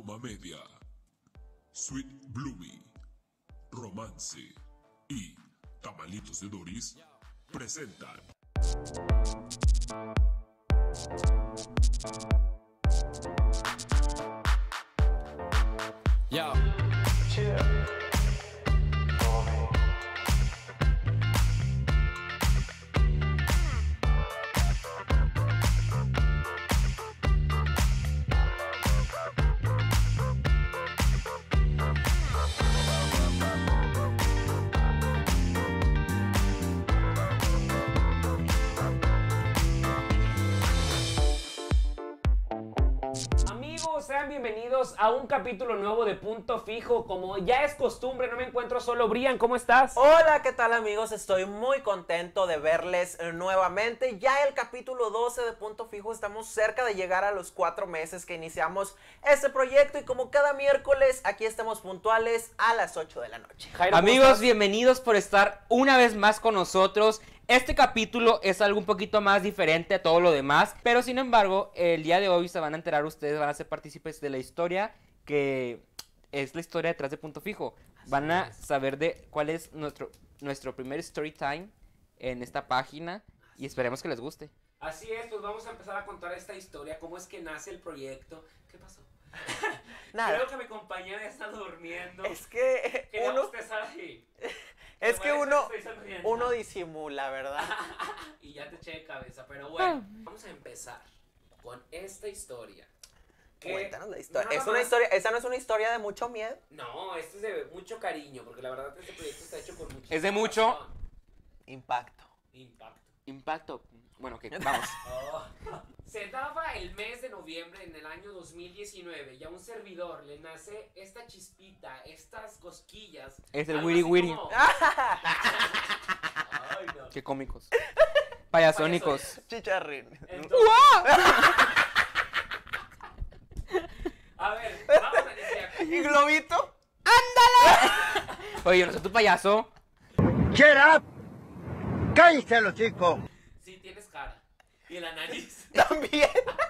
Trauma Media, Sweet Bloomy, Romance y Tamalitos de Doris presentan Yo. Amigos, sean bienvenidos a un capítulo nuevo de Punto Fijo. Como ya es costumbre, no me encuentro solo. Brian, ¿cómo estás? Hola, ¿qué tal, amigos? Estoy muy contento de verles nuevamente. Ya el capítulo 12 de Punto Fijo, estamos cerca de llegar a los 4 meses que iniciamos este proyecto y como cada miércoles, aquí estamos puntuales a las 8 de la noche. Jairo, ¿cómo Amigos, estás? bienvenidos por estar una vez más con nosotros. Este capítulo es algo un poquito más diferente a todo lo demás, pero sin embargo, el día de hoy se van a enterar ustedes, van a ser partícipes de la historia que es la historia detrás de Punto Fijo. Van a saber de cuál es nuestro primer story time en esta página y esperemos que les guste. Así es, pues vamos a empezar a contar esta historia, cómo es que nace el proyecto. ¿Qué pasó? Nada. Creo que mi compañera está durmiendo. Es que Queríamos empezar así. es que Por eso uno, estoy sonriendo. uno disimula, ¿verdad? Y ya te eché de cabeza, pero bueno, vamos a empezar con esta historia. que Cuéntanos la historia. nada Es una más- historia, esa no es una historia de mucho miedo. No, esto es de mucho cariño, porque la verdad este proyecto está hecho con mucho Es de mucho Impacto. impacto. impacto. Bueno, que vamos. Oh. Se daba el mes de noviembre en el año 2019 y a un servidor le nace esta chispita, estas cosquillas. Es el algo wiri así wiri. como- Ay, no. Qué cómicos. Payasónicos. Chicharrín. Entonces- A ver, vamos a iniciar. ¿Y globito? Oye, yo no soy tu payaso. Shut up! ¡Cállate, chicos! Sí, tienes cara. Y la nariz. También.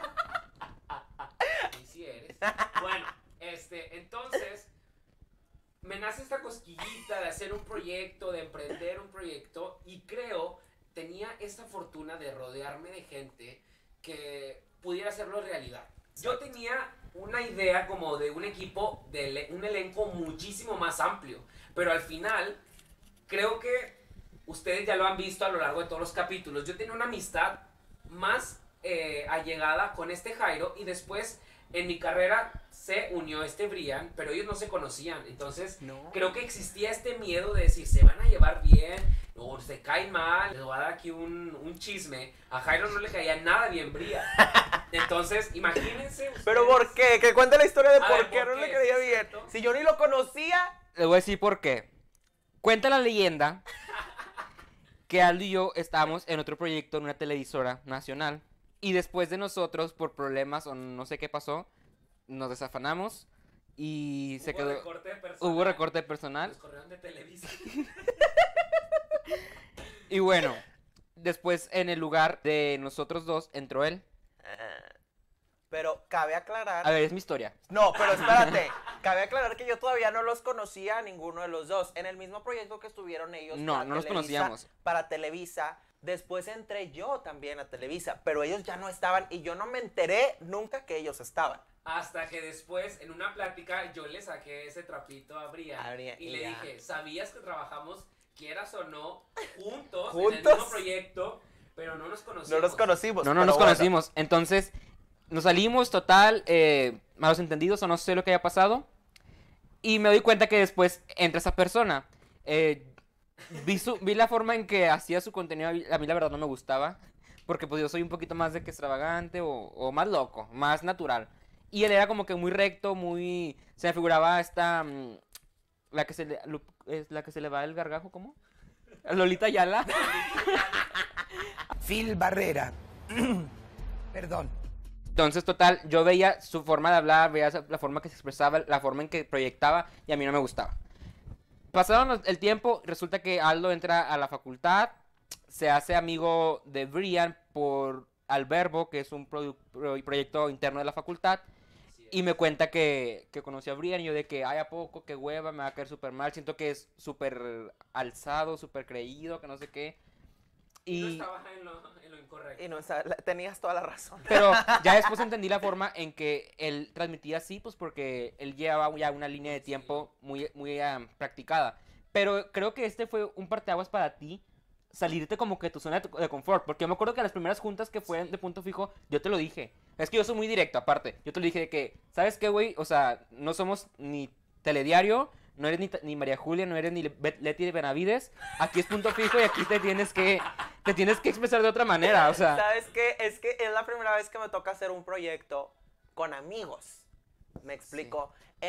Sí, sí eres. Bueno, entonces, me nace esta cosquillita de hacer un proyecto, de emprender un proyecto, y tenía esta fortuna de rodearme de gente que pudiera hacerlo realidad. Yo tenía una idea como de un equipo, un elenco muchísimo más amplio, pero al final, creo que ustedes ya lo han visto a lo largo de todos los capítulos, yo tenía una amistad más allegada con este Jairo, y después en mi carrera se unió este Brian, pero ellos no se conocían. Entonces creo que existía este miedo de decir, se van a llevar bien o se caen mal. Les voy a dar aquí un chisme. A Jairo no le caía nada bien Brian. Entonces imagínense ustedes. ¿Pero por qué? Que cuente la historia de A por ver, qué ¿por no qué? le creía ¿Sí es bien. cierto? Si yo ni lo conocía. Les voy a decir por qué. Cuenta la leyenda que Aldo y yo estábamos en otro proyecto en una televisora nacional. Y después de nosotros, por problemas o no sé qué pasó, nos desafanamos y se quedó. Hubo recorte de personal. Nos corrieron de Televisa. Y bueno, después en el lugar de nosotros dos entró él. Pero cabe aclarar. A ver, es mi historia. No, pero espérate. Cabe aclarar que yo todavía no los conocía a ninguno de los dos. En el mismo proyecto que estuvieron ellos. No, para no los Televisa, conocíamos. Para Televisa. Después entré yo también a Televisa. Pero ellos ya no estaban. Y yo no me enteré nunca que ellos estaban. Hasta que después, en una plática, yo le saqué ese trapito a Brian. A Brian, y y le ya. dije, ¿sabías que trabajamos, quieras o no, juntos, en el ¿Juntos? mismo proyecto? Pero no nos conocimos. No nos conocimos. No pero nos bueno. conocimos. Entonces, nos salimos total, malos entendidos o no sé lo que haya pasado. Y me doy cuenta que después entra esa persona. Vi la forma en que hacía su contenido, a mí la verdad no me gustaba. Porque pues yo soy un poquito más de que extravagante o más loco, más natural. Y él era como que muy recto, muy... Se me figuraba esta... la que se le va el gargajo, ¿cómo? Lolita Ayala. Phil Barrera. Perdón. Entonces, total, yo veía su forma de hablar, veía la forma que se expresaba, la forma en que proyectaba, y a mí no me gustaba. Pasaron el tiempo, resulta que Aldo entra a la facultad, se hace amigo de Brian por Alberbo, que es un proyecto interno de la facultad. Y me cuenta que conocí a Brian y yo de que, ay, ¿a poco? Qué hueva, me va a caer súper mal. Siento que es súper alzado, súper creído, que no sé qué. Y no Y... estaba en lo incorrecto. Y no, tenías toda la razón. Pero ya después entendí la forma en que él transmitía así, pues porque él llevaba ya una línea de tiempo muy practicada. Pero creo que este fue un parteaguas para ti, salirte como que de tu zona de confort. Porque yo me acuerdo que las primeras juntas que fueron de Punto Fijo, yo te lo dije. Es que yo soy muy directo, aparte. Yo te lo dije de que, ¿sabes qué, güey? O sea, no somos ni Telediario, no eres ni María Julia, no eres ni Leti de Benavides. Aquí es Punto Fijo y aquí te tienes que expresar de otra manera, o sea. ¿Sabes qué? Es que es la primera vez que me toca hacer un proyecto con amigos. ¿Me explico? Sí.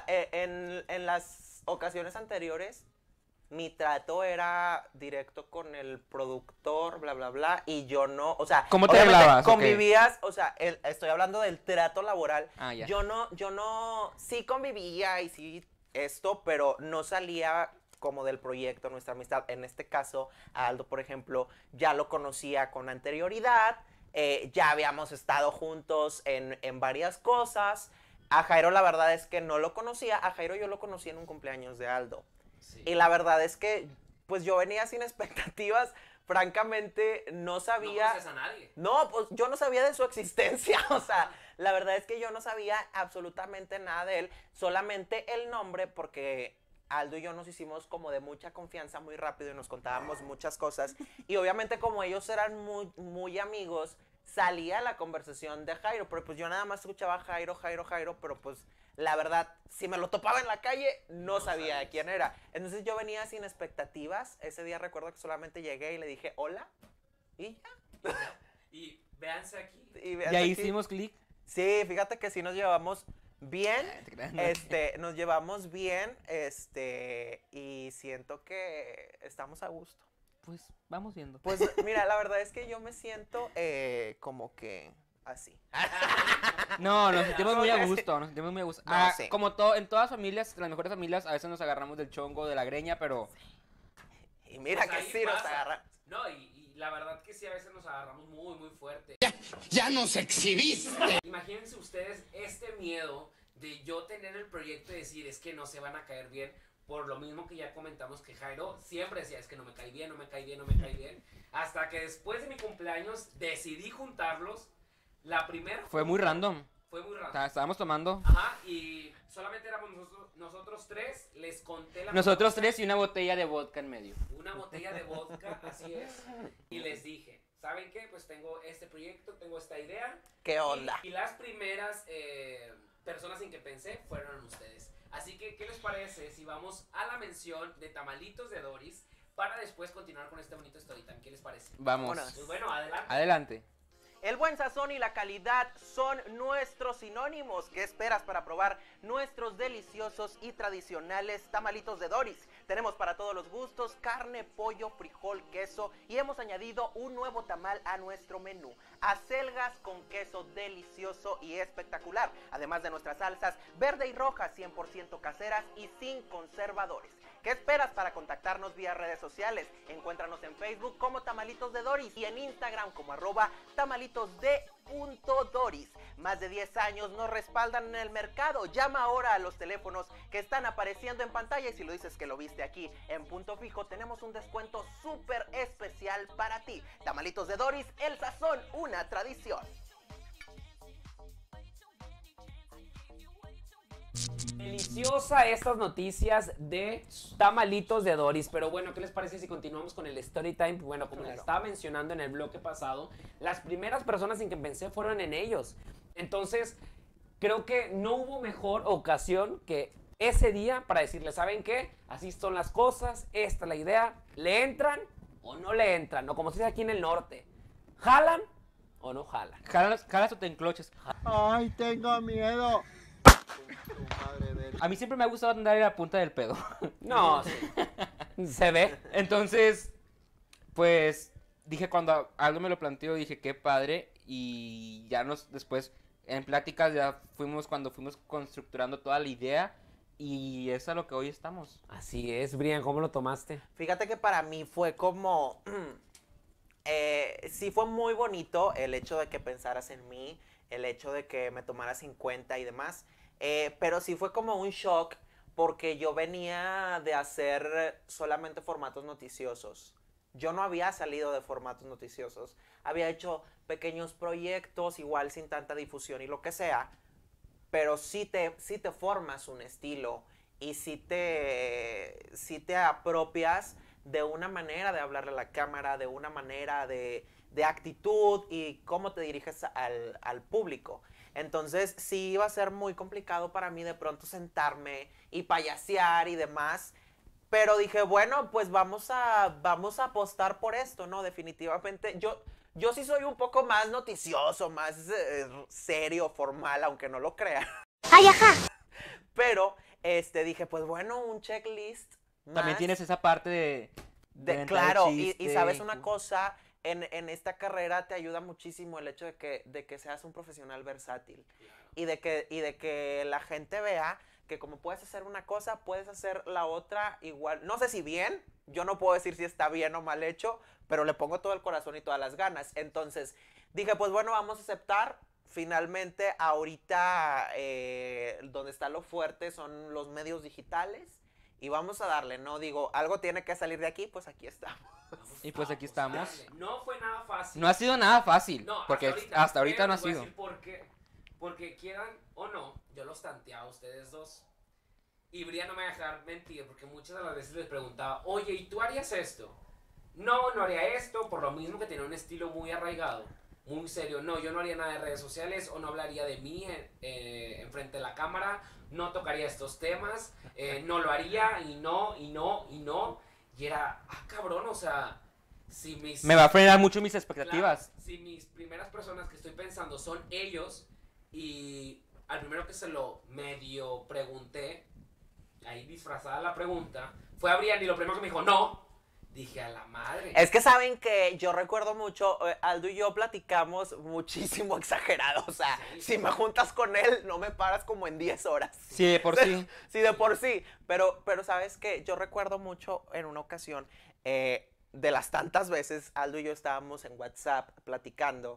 En las ocasiones anteriores, mi trato era directo con el productor, bla, bla, bla, y yo no, o sea, ¿cómo te hablabas? Convivías, okay. O sea, estoy hablando del trato laboral. Ah, ya. Yo no, sí convivía y sí esto, pero no salía como del proyecto, nuestra amistad. En este caso, a Aldo, por ejemplo, ya lo conocía con anterioridad, ya habíamos estado juntos en varias cosas. A Jairo la verdad es que no lo conocía, a Jairo yo lo conocí en un cumpleaños de Aldo. Sí. Y la verdad es que, pues yo venía sin expectativas, francamente no sabía... No conoces a nadie. No, pues yo no sabía de su existencia, o sea, la verdad es que yo no sabía absolutamente nada de él, solamente el nombre, porque Aldo y yo nos hicimos como de mucha confianza muy rápido y nos contábamos muchas cosas, y obviamente como ellos eran muy amigos, salía la conversación de Jairo, pero pues yo nada más escuchaba Jairo, pero pues la verdad, si me lo topaba en la calle, no sabía quién era. Entonces yo venía sin expectativas. Ese día recuerdo que solamente llegué y le dije hola y ya. Y véanse aquí. Y ahí hicimos clic. Sí, fíjate que sí nos llevamos bien. Nos llevamos bien, y siento que estamos a gusto. Pues vamos viendo. Pues mira, la verdad es que yo me siento como que así. No, nos sentimos muy a gusto, nos sentimos muy a gusto. No, sí. Como en todas familias, las mejores familias, a veces nos agarramos del chongo, de la greña, pero... Y mira pues que sí nos agarramos. No, y la verdad que sí, a veces nos agarramos muy fuerte. ¡Ya nos exhibiste! Imagínense ustedes este miedo de yo tener el proyecto y decir, es que no se van a caer bien. Por lo mismo que ya comentamos que Jairo siempre decía, es que no me cae bien. Hasta que después de mi cumpleaños decidí juntarlos. La primera fue muy random. Estábamos tomando. Ajá, y solamente éramos nosotros tres. Les conté nosotros tres y una botella de vodka en medio. Una botella de vodka, así es. Y les dije, ¿saben qué? Pues tengo este proyecto, tengo esta idea. ¿Qué onda? Y las primeras personas en que pensé fueron ustedes. Así que, ¿qué les parece si vamos a la mención de Tamalitos de Doris para después continuar con este bonito story time? ¿Qué les parece? Vamos. Pues bueno, adelante. Adelante. El buen sazón y la calidad son nuestros sinónimos. ¿Qué esperas para probar nuestros deliciosos y tradicionales tamalitos de Doris? Tenemos para todos los gustos carne, pollo, frijol, queso y hemos añadido un nuevo tamal a nuestro menú. Acelgas con queso delicioso y espectacular. Además de nuestras salsas verde y roja 100% caseras y sin conservadores. ¿Qué esperas para contactarnos vía redes sociales? Encuéntranos en Facebook como Tamalitos de Doris y en Instagram como @tamalitosde.doris. Más de 10 años nos respaldan en el mercado. Llama ahora a los teléfonos que están apareciendo en pantalla y si lo dices que lo viste aquí en Punto Fijo, tenemos un descuento súper especial para ti. Tamalitos de Doris, el sazón, una tradición. Deliciosa estas noticias de Tamalitos de Doris. Pero bueno, ¿qué les parece si continuamos con el story time? Bueno, como les estaba mencionando en el bloque pasado, las primeras personas en que pensé fueron en ellos. Entonces, creo que no hubo mejor ocasión que ese día para decirles, ¿saben qué? Así son las cosas, esta es la idea. ¿Le entran o no le entran? O como se dice aquí en el norte, ¿jalan o no jalan? Jalas o te encloches. ¡Ay, tengo miedo! A mí siempre me ha gustado andar en la punta del pedo. No, sí. Se ve. Entonces, pues, dije cuando algo me lo planteó, dije, qué padre. Y ya después, en pláticas, cuando fuimos constructurando toda la idea. Y es a lo que hoy estamos. Así es, Brian, ¿cómo lo tomaste? Fíjate que para mí fue como... sí fue muy bonito el hecho de que pensaras en mí, el hecho de que me tomaras en cuenta y demás. Pero sí fue como un shock porque yo venía de hacer solamente formatos noticiosos. Yo no había salido de formatos noticiosos. Había hecho pequeños proyectos, igual sin tanta difusión y lo que sea. Pero sí te formas un estilo y sí te apropias de una manera de hablarle a la cámara, de una manera de actitud y cómo te diriges al público. Entonces sí iba a ser muy complicado para mí de pronto sentarme y payasear y demás. Pero dije, bueno, pues vamos a apostar por esto, ¿no? Definitivamente. Yo sí soy un poco más noticioso, más serio, formal, aunque no lo crean. ¡Ay, ajá! Pero dije, pues bueno, un checklist más. También tienes esa parte de claro, chiste, y sabes una cosa, en esta carrera te ayuda muchísimo el hecho de que seas un profesional versátil. Y de que la gente vea que como puedes hacer una cosa, puedes hacer la otra igual. No sé si bien, yo no puedo decir si está bien o mal hecho, pero le pongo todo el corazón y todas las ganas. Entonces dije, pues bueno, vamos a aceptar. Finalmente, ahorita donde está lo fuerte son los medios digitales y vamos a darle, ¿no? Digo, algo tiene que salir de aquí, pues aquí estamos. Y pues aquí estamos. No fue nada fácil. No ha sido nada fácil, No, porque hasta ahorita pero no ha les voy a sido. decir por qué. Porque quieran o no, yo los tanteaba a ustedes dos. Y Bria no me va a dejar mentir, porque muchas de las veces les preguntaba, oye, ¿y tú harías esto? No, no haría esto, por lo mismo que tiene un estilo muy arraigado, muy serio. No, yo no haría nada de redes sociales, o no hablaría de mí enfrente de la cámara, no tocaría estos temas, no lo haría, y no. Y era, cabrón, o sea, si mis... Me va a frenar mucho mis expectativas. Claro, si mis primeras personas que estoy pensando son ellos, y al primero que se lo medio pregunté, ahí disfrazada la pregunta, fue a Brian y lo primero que me dijo, no, dije a la madre. Es que saben que yo recuerdo mucho, Aldo y yo platicamos muchísimo exagerado, o sea, Sí. si me juntas con él, no me paras como en 10 horas. Sí, de por sí. Sí, de por sí, pero sabes que yo recuerdo mucho en una ocasión, de las tantas veces, Aldo y yo estábamos en WhatsApp platicando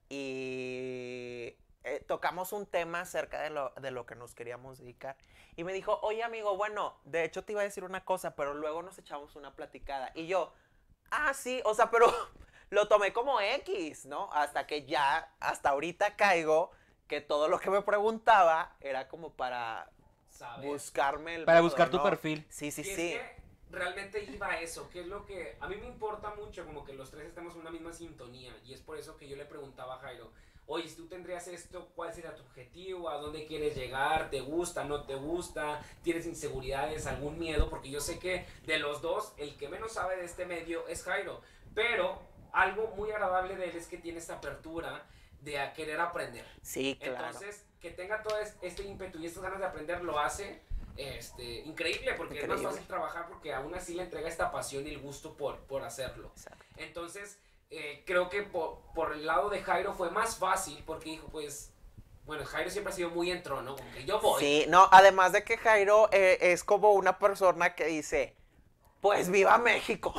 y tocamos un tema acerca de lo que nos queríamos dedicar. Y me dijo, oye amigo, bueno, de hecho te iba a decir una cosa, pero luego nos echamos una platicada. Y yo, sí, o sea, pero lo tomé como X, ¿no? Hasta que ya, hasta ahorita caigo que todo lo que me preguntaba era como para ¿Sabes? buscarme el Para modo, buscar tu ¿no? perfil. Sí, sí, Y es sí. que realmente iba a eso, que es lo que a mí me importa mucho, como que los tres estemos en una misma sintonía, y es por eso que yo le preguntaba a Jairo, oye, si tú tendrías esto, ¿cuál sería tu objetivo? ¿A dónde quieres llegar? ¿Te gusta? ¿No te gusta? ¿Tienes inseguridades? ¿Algún miedo? Porque yo sé que de los dos, el que menos sabe de este medio es Jairo, pero algo muy agradable de él es que tiene esta apertura de a querer aprender. Sí, claro. Entonces, que tenga todo este ímpetu y estas ganas de aprender lo hace increíble, porque es más Increíble. fácil trabajar porque aún así le entrega esta pasión y el gusto por hacerlo. Exacto. Entonces, creo que por el lado de Jairo fue más fácil porque dijo, pues, bueno, Jairo siempre ha sido muy entrón, ¿no? Como que yo voy. Sí, no, además de que Jairo es como una persona que dice, pues viva México.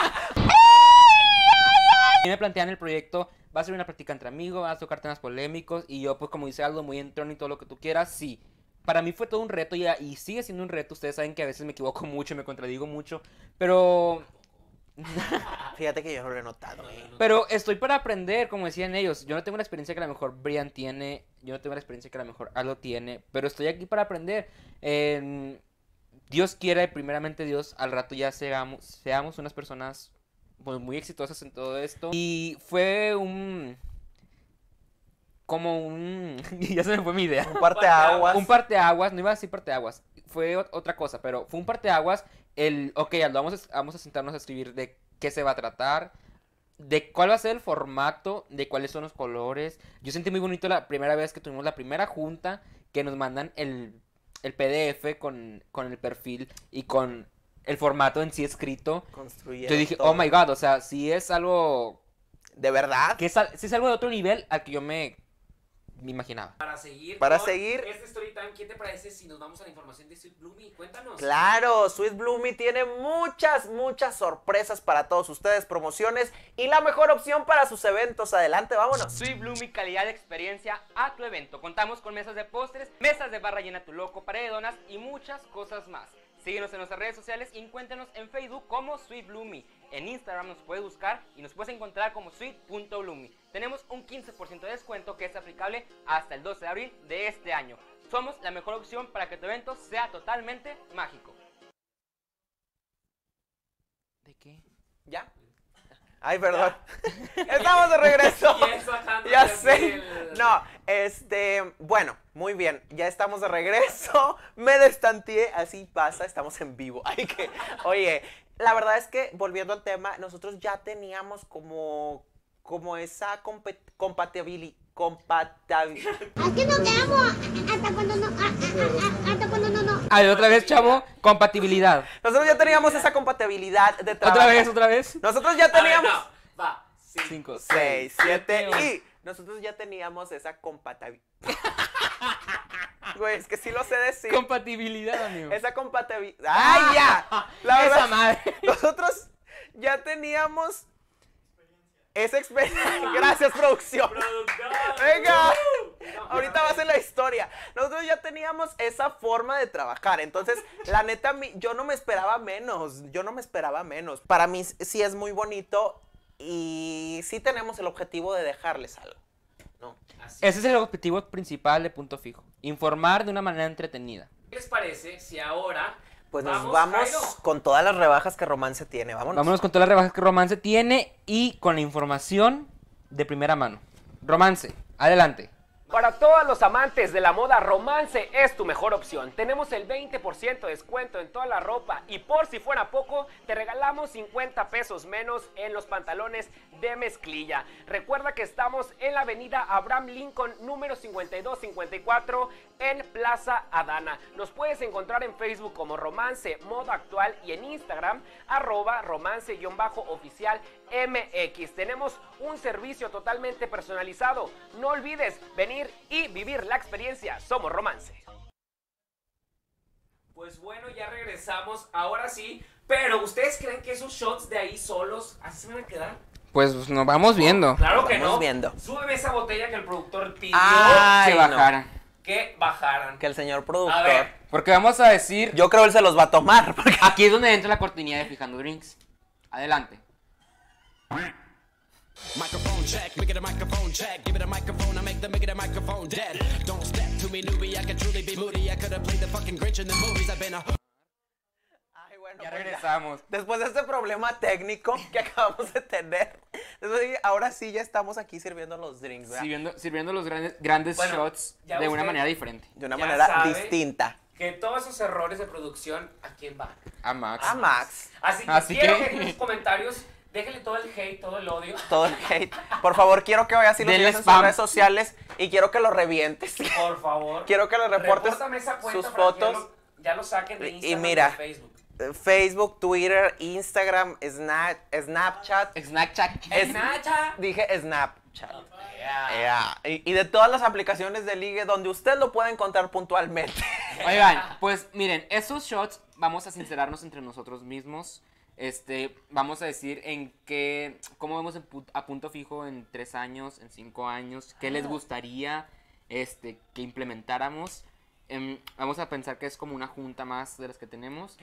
A mí me plantean el proyecto, va a ser una práctica entre amigos, vas a tocar temas polémicos, y yo, pues como dice algo muy entrón y todo lo que tú quieras, sí. Para mí fue todo un reto y sigue siendo un reto. Ustedes saben que a veces me equivoco mucho, me contradigo mucho, pero Fíjate que yo no lo he notado, Pero estoy para aprender, como decían ellos. Yo no tengo la experiencia que a lo mejor Brian tiene. Yo no tengo la experiencia que a lo mejor Aldo tiene. Pero estoy aquí para aprender. Dios quiera y primeramente Dios, al rato ya seamos unas personas pues, muy exitosas en todo esto. Y fue ya se me fue mi idea. Un parteaguas. Un parteaguas, no iba a decir parteaguas, fue otra cosa, pero fue un parteaguas. Ok, Aldo, vamos a sentarnos a escribir de qué se va a tratar, de cuál va a ser el formato, de cuáles son los colores. Yo sentí muy bonito la primera vez que tuvimos la primera junta, que nos mandan el PDF con el perfil y con el formato en sí escrito. Construyendo Yo dije, todo. oh my god, o sea, si es algo ¿De verdad? si es algo de otro nivel al que yo me imaginaba. Para seguir Para con seguir. este story time, ¿qué te parece si nos vamos a la información de Sweet Bloomy? Cuéntanos. Claro, Sweet Bloomy tiene muchas sorpresas para todos ustedes, promociones y la mejor opción para sus eventos. Adelante, vámonos. Sweet Bloomy, calidad de experiencia a tu evento. Contamos con mesas de postres, mesas de barra llena tu loco, pared de donas y muchas cosas más. Síguenos en nuestras redes sociales y encuéntranos en Facebook como Sweet Bloomy. En Instagram nos puedes buscar y nos puedes encontrar como sweet.bloomy. Tenemos un 15% de descuento que es aplicable hasta el 12 de abril de este año. Somos la mejor opción para que tu evento sea totalmente mágico. ¿De qué? ¿Ya? Ay, perdón. Estamos de regreso. Y eso, Alejandro, Ya ya sé. el- No, bueno, muy bien. Ya estamos de regreso. Me destanteé, así pasa, estamos en vivo. Ay, que, oye, la verdad es que, volviendo al tema, nosotros ya teníamos como esa compatibilidad. Aquí nos quedamos hasta cuando no. A ver, otra vez, chavo, compatibilidad. Nosotros ya teníamos esa compatibilidad de trabajo. Otra vez. Nosotros ya A ver, teníamos no, va. 5, 6, 7 y nosotros ya teníamos esa compatibilidad. Güey, es que sí lo sé decir. Compatibilidad, amigo. Esa compatibilidad. ¡Ay, ya! La Esa verdad, madre. nosotros ya teníamos esa experiencia. Gracias, producción. Productor. Venga. No, Ahorita va a ser la historia. Nosotros ya teníamos esa forma de trabajar. Entonces, la neta, yo no me esperaba menos. Para mí sí es muy bonito y sí tenemos el objetivo de dejarles algo, ¿no? Así. Ese es el objetivo principal de Punto Fijo. Informar de una manera entretenida. ¿Qué les parece si ahora Pues nos vamos Jairo? con todas las rebajas que Romance tiene. Vámonos con todas las rebajas que Romance tiene y con la información de primera mano. Romance, adelante. Para todos los amantes de la moda, Romance es tu mejor opción. Tenemos el 20% de descuento en toda la ropa y por si fuera poco, te regalamos 50 pesos menos en los pantalones de mezclilla. Recuerda que estamos en la avenida Abraham Lincoln, número 5254, en Plaza Adana. Nos puedes encontrar en Facebook como Romance Moda Actual y en Instagram, @romance_oficial MX. Tenemos un servicio totalmente personalizado. No olvides venir y vivir la experiencia. Somos Romance. Pues bueno, ya regresamos. Ahora sí. Pero ¿ustedes creen que esos shots de ahí solos así se van a quedar? Pues nos vamos viendo. Claro que Vamos no. viendo. Súbeme esa botella que el productor pidió Ay, Que no. bajaran. que bajaran. Que el señor A productor. ver. Porque vamos a decir. Yo creo él se los va a tomar. Porque... Aquí es donde entra la cortinilla de Fijando Drinks. Adelante. Microphone check, make it a microphone check. Give it a microphone, I make the microphone dead. Don't step to me, newbie. I could truly be moody. I could have played the fucking Grinch in the movies. I've been a. Ay, bueno, Ya pues regresamos. Después de este problema técnico que acabamos de tener, ahora sí ya estamos aquí sirviendo los drinks, ¿verdad? Sirviendo los grandes Bueno, shots ya de una usted- manera diferente. De una Ya manera sabe. distinta. Que todos esos errores de producción, ¿a quién van? A Max. A Max, Así quiero que- que en los comentarios déjenle todo el hate, todo el odio. todo el hate. Por favor, quiero que vayas y lo Denle sigas en sus spam. redes sociales y quiero que lo revientes. Por favor. Quiero que le reportes Repórtame esa cuenta sus para que fotos. ya lo saquen de Y Instagram mira. y de Facebook. Facebook, Twitter, Instagram, Snapchat. Snapchat. Dije Snapchat. Yeah. Y de todas las aplicaciones de ligue donde usted lo puede encontrar puntualmente. Oigan, pues miren, esos shots vamos a sincerarnos entre nosotros mismos. Vamos a decir cómo vemos a Punto Fijo en 3 años, en 5 años, qué les gustaría que implementáramos. Vamos a pensar que es como una junta más de las que tenemos.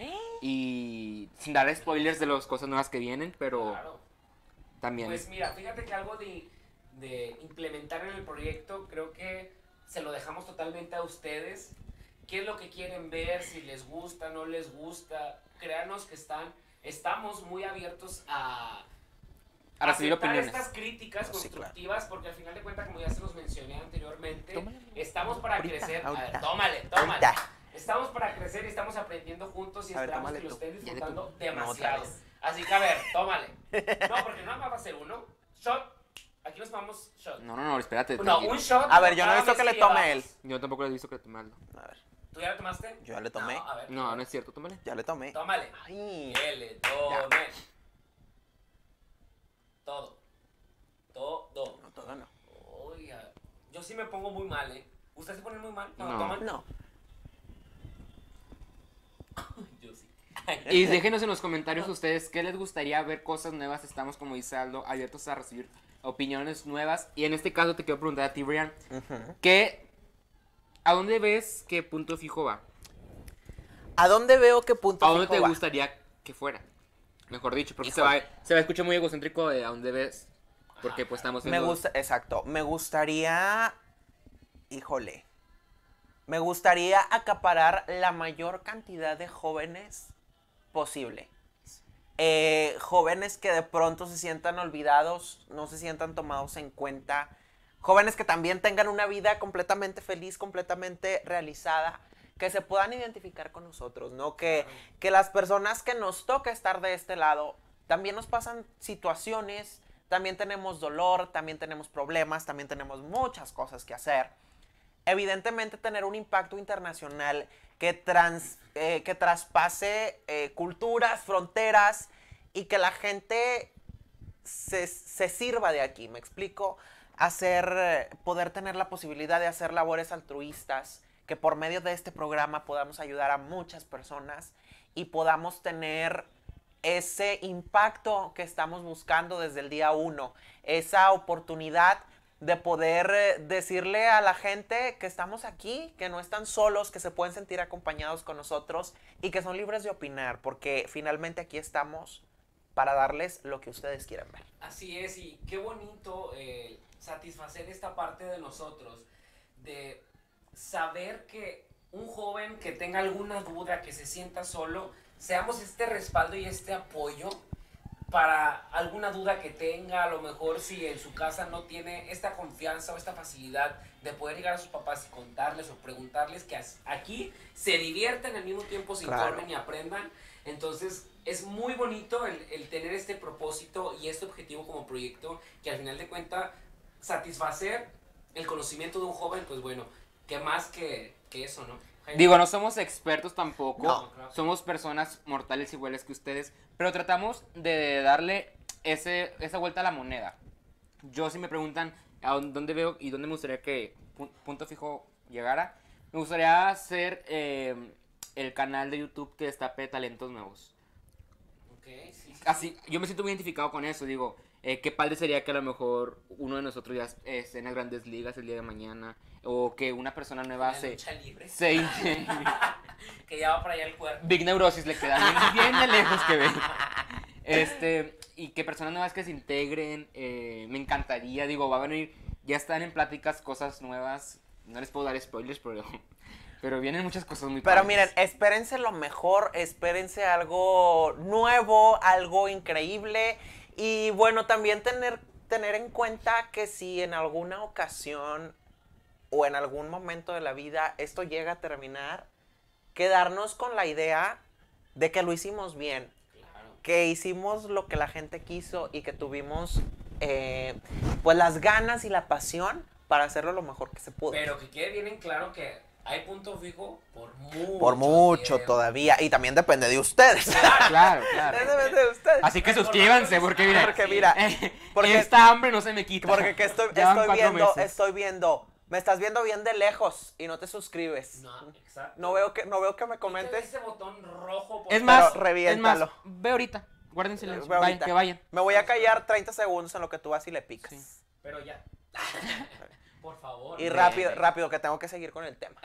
Y sin dar spoilers de las cosas nuevas que vienen, pero Claro. también. Pues mira, fíjate que algo de implementar en el proyecto, creo que se lo dejamos totalmente a ustedes. ¿Qué es lo que quieren ver? Si les gusta, no les gusta. Créanos que estamos muy abiertos a recibir aceptar opiniones. estas críticas Sí, claro. constructivas, porque al final de cuentas, como ya se los mencioné anteriormente, Tómale. estamos para Ahorita, crecer. A ahorita. ver, tómale. Ahorita. Estamos para crecer y estamos aprendiendo juntos y A ver, esperamos tómale que lo tú. estén Ya de disfrutando No, otra demasiado. vez. Así que a ver, tómale. No, porque no va a ser uno. Shot. Aquí nos tomamos shot. No, espérate. No, tranquilo. un shot. A ver, por yo no he cada visto que vez le tome llevamos. él. Yo tampoco lo he visto que tomarlo. A ver, ¿Tú ya lo tomaste? yo ya le tomé. No, a ver. No, no es cierto, tómale. Ya le tomé. Tómale. Ay. Que le tome. Todo. Todo. No, todo no. Oiga. yo sí me pongo muy mal, ¿eh? ¿Ustedes se ponen muy mal cuando No. toman? No. Yo sí. Y déjenos en los comentarios ustedes qué les gustaría ver, cosas nuevas. Estamos, como dice Aldo, abiertos a recibir opiniones nuevas. Y en este caso te quiero preguntar a ti, Brian, ¿a dónde ves que Punto Fijo va? ¿A dónde veo que Punto ¿A dónde Fijo te va? gustaría que fuera? Mejor dicho, porque se Híjole. va a escuchar muy egocéntrico de a dónde ves. Porque pues estamos Me viendo... gusta, exacto. Me gustaría, híjole, me gustaría acaparar la mayor cantidad de jóvenes posible. Jóvenes que de pronto se sientan olvidados, no se sientan tomados en cuenta. Jóvenes que también tengan una vida completamente feliz, completamente realizada, que se puedan identificar con nosotros, ¿no? Que las personas que nos toca estar de este lado, también nos pasan situaciones, también tenemos dolor, también tenemos problemas, también tenemos muchas cosas que hacer. Evidentemente tener un impacto internacional que traspase culturas, fronteras y que la gente se sirva de aquí, ¿me explico? Poder tener la posibilidad de hacer labores altruistas, que por medio de este programa podamos ayudar a muchas personas y podamos tener ese impacto que estamos buscando desde el día 1, esa oportunidad de poder decirle a la gente que estamos aquí, que no están solos, que se pueden sentir acompañados con nosotros y que son libres de opinar, porque finalmente aquí estamos para darles lo que ustedes quieran ver. Así es, y qué bonito satisfacer esta parte de nosotros, de saber que un joven que tenga alguna duda, que se sienta solo, seamos este respaldo y este apoyo para alguna duda que tenga. A lo mejor si en su casa no tiene esta confianza o esta facilidad de poder llegar a sus papás y contarles o preguntarles, que aquí se divierten al mismo tiempo, se informen y aprendan. Entonces es muy bonito el tener este propósito y este objetivo como proyecto, que al final de cuentas satisfacer el conocimiento de un joven, pues bueno, qué más que eso, ¿no? Digo, no somos expertos tampoco, No. somos personas mortales iguales que ustedes, pero tratamos de darle esa vuelta a la moneda. Yo, si me preguntan a dónde veo y dónde me gustaría que Punto Fijo llegara, me gustaría hacer el canal de YouTube que destape talentos nuevos. Okay, sí. Así, yo me siento muy identificado con eso, digo, qué padre sería que a lo mejor uno de nosotros ya esté en las grandes ligas el día de mañana, o que una persona nueva La lucha libre. se Que ya va para allá el cuerpo. Big Neurosis le queda bien de lejos que ve. Y que personas nuevas que se integren, me encantaría, digo, va a venir, ya están en pláticas cosas nuevas, no les puedo dar spoilers, pero vienen muchas cosas muy Pero padres. miren, espérense lo mejor, espérense algo nuevo, algo increíble. Y bueno, también tener en cuenta que si en alguna ocasión o en algún momento de la vida esto llega a terminar, quedarnos con la idea de que lo hicimos bien, Claro. que hicimos lo que la gente quiso y que tuvimos pues las ganas y la pasión para hacerlo lo mejor que se pudo. Pero que quede bien en claro que hay Punto Fijo Por mucho tiempo. todavía. Y también depende de ustedes. Claro. Depende de ustedes. Así que suscríbanse, porque mira, Porque mira, porque- esta hambre no se me quita. Porque que Ya van 4 meses. estoy viendo. Me estás viendo bien de lejos y no te suscribes. No, exacto. No veo que me Pícale comentes. ese botón rojo. por Es favor. más, Pero reviéntalo. es más, ve ahorita, guarden silencio, Ve ahorita. que vayan. Me voy a callar 30 segundos en lo que tú vas y le picas. Sí. Pero ya. Por favor. Y ve, rápido, ve. rápido, que tengo que seguir con el tema.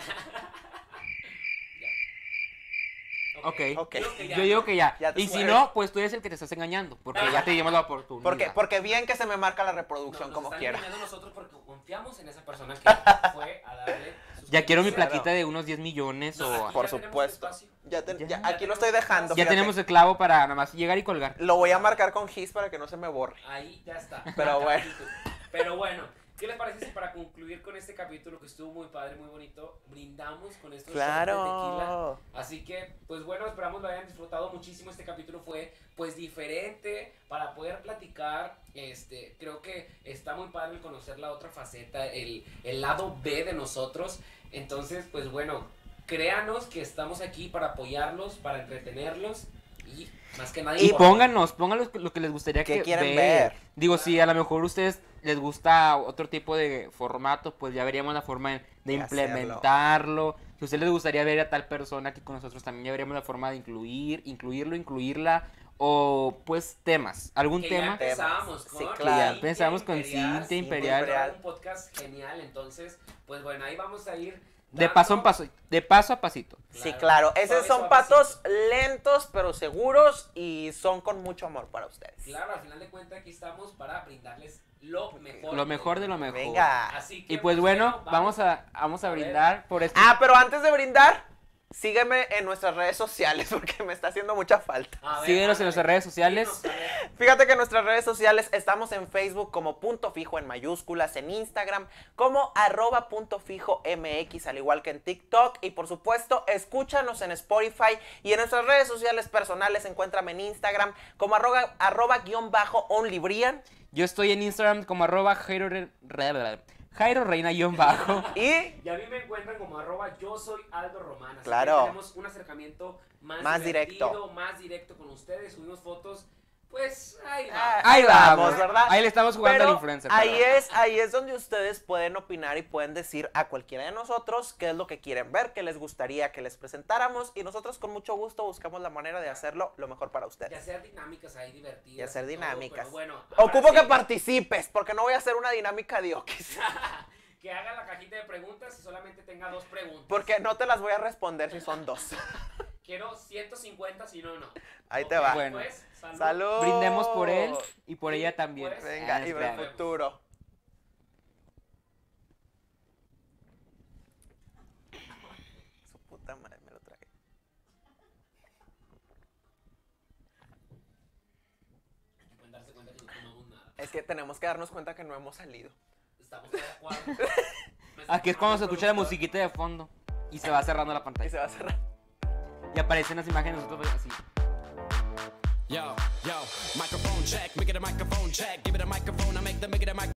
Ok, Ok. yo digo que ya. Ya te Y si mueves. no, pues tú eres el que te estás engañando, porque ya te dimos la oportunidad. Porque bien que se me marca la No, reproducción nos como están quiera. engañando nosotros porque confiamos en esa persona que fue a darle. Ya quiero mi Claro. plaquita de unos 10 millones No, o... aquí Por ya tenemos supuesto. espacio. Ya, aquí lo estoy dejando. Ya fíjate. tenemos el clavo para nada más llegar y colgar. Lo voy a marcar con gis para que no se me borre. Ahí ya está. Pero bueno. Pero bueno, ¿qué les parece si para concluir con este capítulo que estuvo muy padre, muy bonito, brindamos con estos shots de tequila? Claro. Así que, pues bueno, esperamos lo hayan disfrutado muchísimo. Este capítulo fue, pues, diferente para poder platicar. Creo que está muy padre el conocer la otra faceta, el lado B de nosotros. Entonces, pues bueno, créanos que estamos aquí para apoyarlos, para entretenerlos. Y más que nada Y informa. pónganos lo que les gustaría ¿Qué que quieren ver? Digo, si a lo mejor a ustedes les gusta otro tipo de formato, pues ya veríamos la forma de implementarlo. Si a ustedes les gustaría ver a tal persona aquí con nosotros, también ya veríamos la forma de incluirla. O pues temas, algún Que tema. ya empezamos con Sí, Cintia claro. Ya empezamos con Cintia Imperial. Un podcast genial, entonces, pues bueno, ahí vamos a ir De dando- paso a pasito. Sí, claro. Esos Suave, son suavecito. pasos lentos, pero seguros y son con mucho amor para ustedes. Claro, al final de cuentas aquí estamos para brindarles lo mejor. Lo mejor de lo mejor. Venga. Así que, Y pues bueno, vamos a a ver. brindar por este. Ah, pero antes de brindar, sígueme en nuestras redes sociales porque me está haciendo mucha falta. A ver, Síguenos en ándale. nuestras redes sociales. Dinos, a ver. Fíjate que en nuestras redes sociales estamos en Facebook como Punto Fijo en mayúsculas, en Instagram como @puntofijo.mx, al igual que en TikTok. Y por supuesto, escúchanos en Spotify y en nuestras redes sociales personales. Encuéntrame en Instagram como @_onlybrian. Yo estoy en Instagram como Jairo Reina-bajo. Y Y a mí me encuentran como @yo soy Aldo Román. Así Claro. que tenemos un acercamiento más directo. divertido, más directo con ustedes. Subimos fotos, pues ahí va. Ahí vamos, ¿verdad? Ahí le estamos jugando Pero al influencer. ahí es donde ustedes pueden opinar y pueden decir a cualquiera de nosotros qué es lo que quieren ver, qué les gustaría que les presentáramos, y nosotros con mucho gusto buscamos la manera de hacerlo lo mejor para Y ustedes. hacer dinámicas ahí divertidas. Y hacer todo, dinámicas. pero bueno, ahora Ocupo sí, que participes, porque no voy a hacer una dinámica de okis. que haga la cajita de preguntas y solamente tenga 2 preguntas. Porque no te las voy a responder si son 2. Quiero 150, si no, no. Ahí te Ok, va. Bueno. Pues, salud. ¡Salud! Brindemos por él y por Y ella también. pues, Venga, y espera. buen futuro. Su puta madre, me lo traje. Pueden darse cuenta que no tomamos nada. Es que tenemos que darnos cuenta que no hemos salido. Estamos de acuerdo. Aquí es cuando se escucha la musiquita de fondo y se va cerrando la pantalla. Y se va a cerrar. Y aparecen las imágenes de nosotros así. Yo, microphone check, make it a microphone check, give it a microphone, I make the